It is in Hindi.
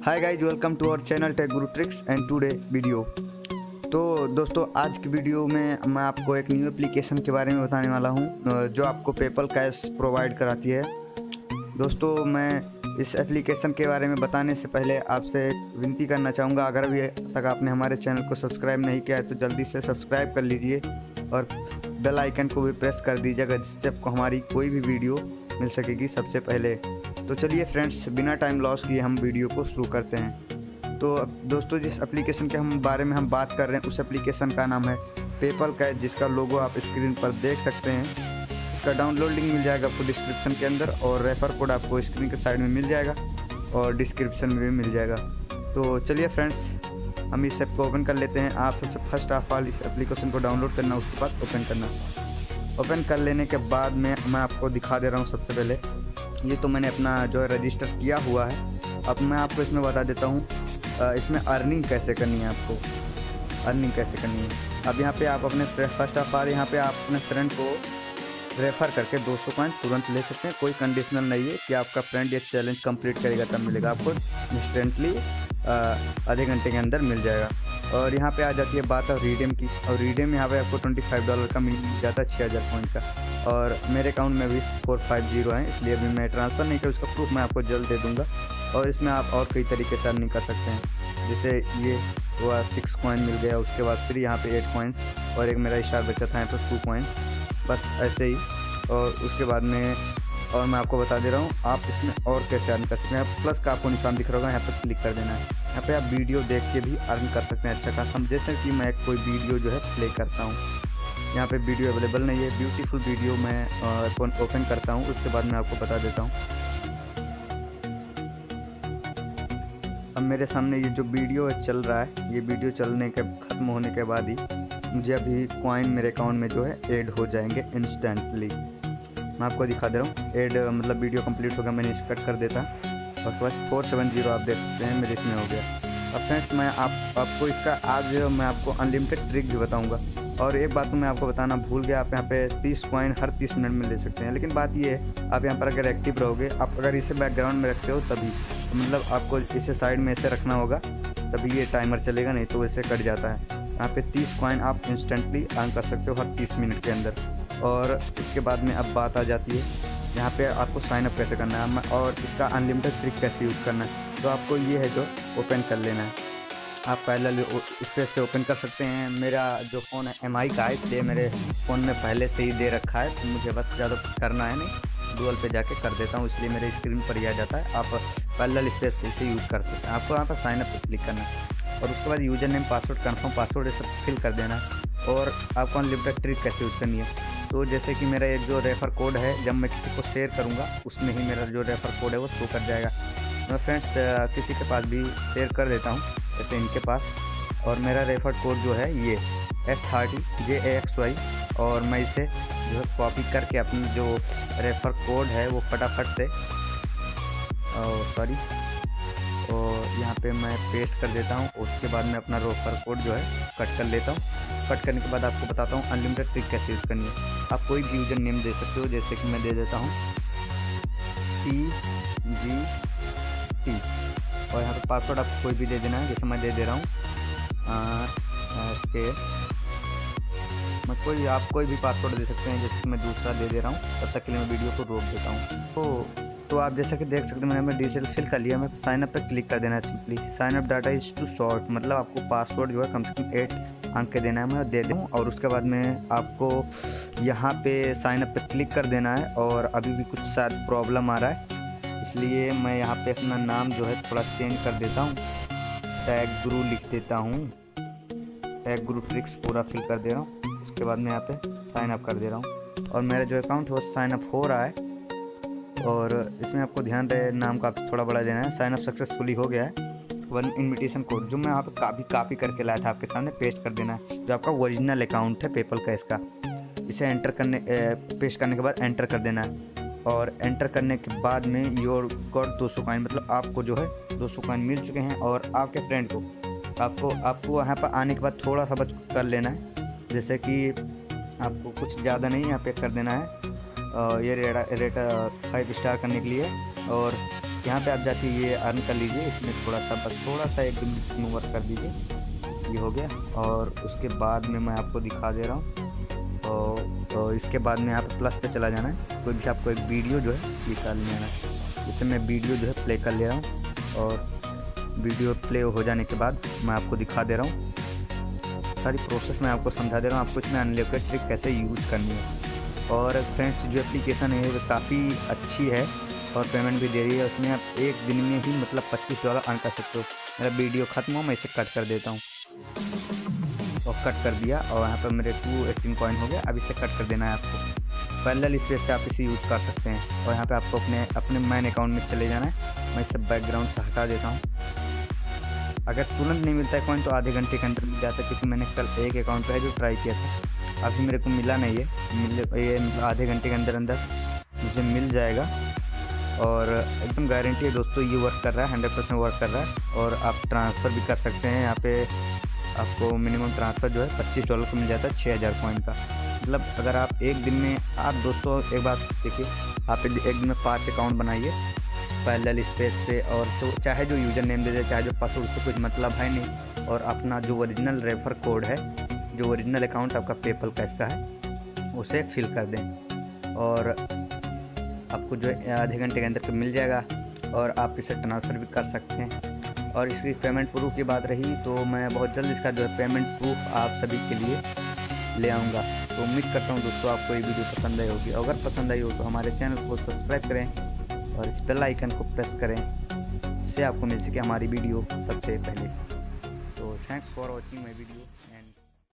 Hi guys, welcome to our channel tech guru tricks and today video. तो दोस्तों, आज की वीडियो में मैं आपको एक न्यू एप्लीकेशन के बारे में बताने वाला हूं जो आपको पेपल कैश प्रोवाइड कराती है। दोस्तों, मैं इस एप्लीकेशन के बारे में बताने से पहले आपसे विनती करना चाहूँगा, अगर अभी तक आपने हमारे चैनल को सब्सक्राइब नहीं किया है तो जल्दी से सब्सक्राइब कर लीजिए और बेल आइकन को भी प्रेस कर दीजिएगा, जिससे आपको हमारी कोई भी वीडियो मिल सकेगी सबसे पहले। तो चलिए फ्रेंड्स, बिना टाइम लॉस किए हम वीडियो को शुरू करते हैं। तो दोस्तों, जिस एप्लीकेशन के बारे में हम बात कर रहे हैं उस एप्लीकेशन का नाम है पेपल कैश, जिसका लोगो आप स्क्रीन पर देख सकते हैं। इसका डाउनलोड लिंक मिल जाएगा आपको डिस्क्रिप्शन के अंदर, और रेफर कोड आपको स्क्रीन के साइड में मिल जाएगा और डिस्क्रिप्शन में भी मिल जाएगा। तो चलिए फ्रेंड्स, हम इस ऐप को ओपन कर लेते हैं। आप सबसे फर्स्ट ऑफ ऑल इस एप्लीकेशन को डाउनलोड करना, उसके बाद ओपन करना। ओपन कर लेने के बाद में मैं आपको दिखा दे रहा हूँ। सबसे पहले ये तो मैंने अपना जो है रजिस्टर किया हुआ है। अब मैं आपको इसमें बता देता हूँ इसमें अर्निंग कैसे करनी है। आपको अर्निंग कैसे करनी है, अब यहाँ पे आप अपने फर्स्ट ऑफ ऑल यहाँ पे आप अपने फ्रेंड को रेफ़र करके 200 कॉइन तुरंत ले सकते हैं। कोई कंडीशनल नहीं है कि आपका फ्रेंड ये चैलेंज कंप्लीट करेगा तब मिलेगा, आपको इंस्टेंटली आधे घंटे के अंदर मिल जाएगा। और यहाँ पे आ जाती है बात और रिडीम की, और रिडीम यहाँ पे आपको $25 का मिल जाता है 6000 पॉइंट का। और मेरे अकाउंट में भी 450 है, इसलिए अभी मैं ट्रांसफ़र नहीं किया। उसका प्रूफ मैं आपको जल्द दे दूँगा। और इसमें आप और कई तरीके से अर्निंग कर सकते हैं, जैसे ये हुआ 6 कॉइन मिल गया, उसके बाद फिर यहाँ पे 8 कॉइन्स और एक मेरा स्टार बचा था यहाँ पर 2 कॉइन्स, बस ऐसे ही। और उसके बाद में और मैं आपको बता दे रहा हूँ आप इसमें और कैसे अर्न कर सकते हैं। प्लस का आपको निशान दिख रहा होगा, यहाँ पर क्लिक कर देना है। यहाँ पे आप वीडियो देख के भी अर्न कर सकते हैं अच्छा खासा। जैसे कि मैं कोई वीडियो जो है प्ले करता हूँ, यहाँ पे वीडियो अवेलेबल नहीं है, ब्यूटीफुल वीडियो मैं ओपन करता हूँ, उसके बाद मैं आपको बता देता हूँ। अब मेरे सामने ये जो वीडियो चल रहा है, ये वीडियो चलने के ख़त्म होने के बाद ही मुझे अभी कॉइन मेरे अकाउंट में जो है ऐड हो जाएंगे इंस्टेंटली। मैं आपको दिखा दे रहा हूँ। ऐड मतलब वीडियो कंप्लीट हो गया, मैंने इसे कट कर देता और बस 470 आप देख सकते हैं मेरे इसमें हो गया। अब फ्रेंड्स, मैं आपको इसका आज मैं आपको अनलिमिटेड ट्रिक भी बताऊंगा। और एक बात तो मैं आपको बताना भूल गया, आप यहाँ पे 30 कॉइन हर 30 मिनट में ले सकते हैं। लेकिन बात ये है, आप यहाँ पर अगर एक्टिव रहोगे, आप अगर इसे बैकग्राउंड में रखते हो तभी, मतलब आपको इसे साइड में ऐसे रखना होगा, तभी ये टाइमर चलेगा, नहीं तो वैसे कट जाता है। यहाँ पे 30 कॉइन आप इंस्टेंटली अर्न कर सकते हो हर 30 मिनट के अंदर। और इसके बाद में अब बात आ जाती है यहाँ पे आपको साइन अप कैसे करना है और इसका अनलिमिटेड ट्रिक कैसे यूज़ करना है। तो आपको ये है जो ओपन कर लेना है। आप पहले इस पर से ओपन कर सकते हैं। मेरा जो फ़ोन है MI का है, इसलिए मेरे फ़ोन में पहले से ही दे रखा है, तो मुझे बस ज़्यादा कुछ करना है नहीं, गूगल पे जाके कर देता हूँ, इसलिए मेरे स्क्रीन पर ही आ जाता है। आप पैरेलल स्पेस से यूज़ कर सकते हैं। आपको यहाँ पर साइन अप पर क्लिक करना है और उसके बाद user name, password, confirm password ये सब फिल कर देना है। और आपको अनलिमिटेड ट्रिक कैसे यूज़ करनी है, तो जैसे कि मेरा एक जो रेफ़र कोड है, जब मैं किसी को शेयर करूँगा उसमें ही मेरा जो रेफ़र कोड है वो शो कर जाएगा। मैं फ्रेंड्स किसी के पास भी शेयर कर देता हूँ, जैसे इनके पास, और मेरा रेफ़र कोड जो है ये F30JAXY, और मैं इसे जो है कॉपी करके अपनी जो रेफ़र कोड है वो फटाफट से और यहाँ पे मैं पेस्ट कर देता हूँ। उसके बाद मैं अपना रेफ़र कोड जो है कट कर लेता हूँ। कट करने के बाद आपको बताता हूँ अनलिमिटेड ट्रिक कैसे यूज़ करनी है। आप कोई भी यूज़र नेम दे सकते हो, जैसे कि मैं दे देता हूँ TGT, और यहाँ पे पासवर्ड आपको कोई भी दे देना है, जैसे मैं दे दे रहा हूँ आप कोई भी पासवर्ड दे सकते हैं, जैसे कि मैं दूसरा दे दे रहा हूँ। तब तक के लिए मैं वीडियो को रोक देता हूँ। तो आप जैसा कि देख सकते हैं, मैंने डिटेल फिल कर लिया। मैं साइन अप पे क्लिक कर देना है simply. Sign up data is too short, मतलब आपको पासवर्ड जो है कम से कम 8 अंक के देना है, मैं दे दूँ। और उसके बाद में आपको यहाँ पे साइन अप पे क्लिक कर देना है। और अभी भी कुछ शायद प्रॉब्लम आ रहा है, इसलिए मैं यहाँ पे अपना नाम जो है थोड़ा चेंज कर देता हूँ, टैग गुरु लिख देता हूँ, टैग गुरु ट्रिक्स पूरा फिल कर दे रहा हूँ। उसके बाद मैं यहाँ पे साइन अप कर दे रहा हूँ और मेरा जो अकाउंट है वो साइन अप हो रहा है। और इसमें आपको ध्यान रहे, नाम का थोड़ा बड़ा देना है। साइन अप सक्सेसफुली हो गया है। 1 इन्विटेशन कोड जो मैं यहाँ पे कॉपी करके लाया था आपके सामने, पेस्ट कर देना है, जो आपका ओरिजिनल अकाउंट है पेपल कैश का। इसे पेस्ट करने के बाद एंटर कर देना है। और एंटर करने के बाद में योर गॉट 200 कॉइन, मतलब आपको जो है 200 कॉइन मिल चुके हैं। और आपके फ्रेंड को आपको यहाँ पर आने के बाद थोड़ा सा बच कर लेना है, जैसे कि आपको कुछ ज़्यादा नहीं यहाँ पे कर देना है। ये रेट 5 स्टार करने के लिए, और यहाँ पे आप जाके ये अर्न कर लीजिए। इसमें थोड़ा सा बस थोड़ा सा एक वर्क कर दीजिए, ये हो गया। और उसके बाद में मैं आपको दिखा दे रहा हूँ। तो इसके बाद में यहाँ पे प्लस पे चला जाना है। कोई भी आपको एक वीडियो जो है निकाल लेना है। इससे मैं वीडियो जो है प्ले कर ले रहा हूँ और वीडियो प्ले हो जाने के बाद मैं आपको दिखा दे रहा हूँ। सारी प्रोसेस मैं आपको समझा दे रहा हूँ, आपको इसमें अनलिमिटेड ट्रिक कैसे यूज़ करनी है। और फ्रेंड्स जो एप्लीकेशन है वो काफ़ी अच्छी है और पेमेंट भी दे रही है। उसमें आप एक दिन में ही मतलब $25 अर्न कर सकते हो। मेरा वीडियो ख़त्म हो, मैं इसे कट कर देता हूँ और कट कर दिया और यहाँ पर मेरे 218 कॉइन हो गया। अब इसे कट कर देना है आपको। पैरेलल स्पेस से आप इसे यूज़ कर सकते हैं। और यहाँ पे आपको अपने मैन अकाउंट में चले जाना है। मैं इसे बैकग्राउंड से हटा देता हूँ। अगर तुरंत नहीं मिलता है कॉइन तो आधे घंटे के अंदर मिल जाता है, क्योंकि मैंने कल एक अकाउंट पे है जो ट्राई किया था, अभी मेरे को मिला नहीं है। ये मतलब आधे घंटे के अंदर मुझे मिल जाएगा और एकदम गारंटी है दोस्तों। ये वर्क कर रहा है, 100% वर्क कर रहा है। और आप ट्रांसफ़र भी कर सकते हैं। यहाँ पे आपको मिनिमम ट्रांसफ़र जो है $25 को मिल जाता है 6000 कॉइन का। मतलब अगर आप एक दिन में आप दोस्तों एक बात देखिए, आप एक दिन में 5 अकाउंट बनाइए पैरेलल स्पेस पे, और तो चाहे जो यूज़र नेम दे दे, चाहे जो पासवर्ड, उससे कुछ मतलब है नहीं। और अपना जो ओरिजिनल रेफर कोड है, जो ओरिजिनल अकाउंट आपका पेपल कैश का है, उसे फिल कर दें और आपको जो आधे घंटे के अंदर मिल जाएगा। और आप इसे ट्रांसफ़र भी कर सकते हैं। और इसकी पेमेंट प्रूफ की बात रही तो मैं बहुत जल्द इसका जो है पेमेंट प्रूफ आप सभी के लिए ले आऊँगा। तो उम्मीद करता हूँ दोस्तों आपको ये वीडियो पसंद आई होगी। अगर पसंद आई हो तो हमारे चैनल को सब्सक्राइब करें और इस बेल आइकन को प्रेस करें, इससे आपको मिल सके हमारी वीडियो सबसे पहले। तो thanks for watching my video.